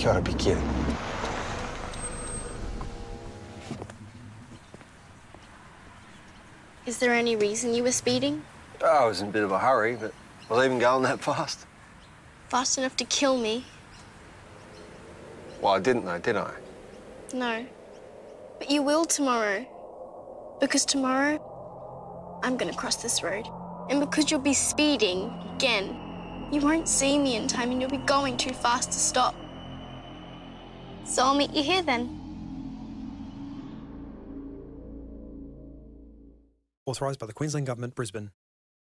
gotta be kidding. Is there any reason you were speeding? Oh, I was in a bit of a hurry, but was I even going that fast? Fast enough to kill me? Well, I didn't though, did I? No. But you will tomorrow. Because tomorrow, I'm gonna cross this road. And because you'll be speeding again, you won't see me in time and you'll be going too fast to stop. So I'll meet you here then. Authorised by the Queensland Government, Brisbane.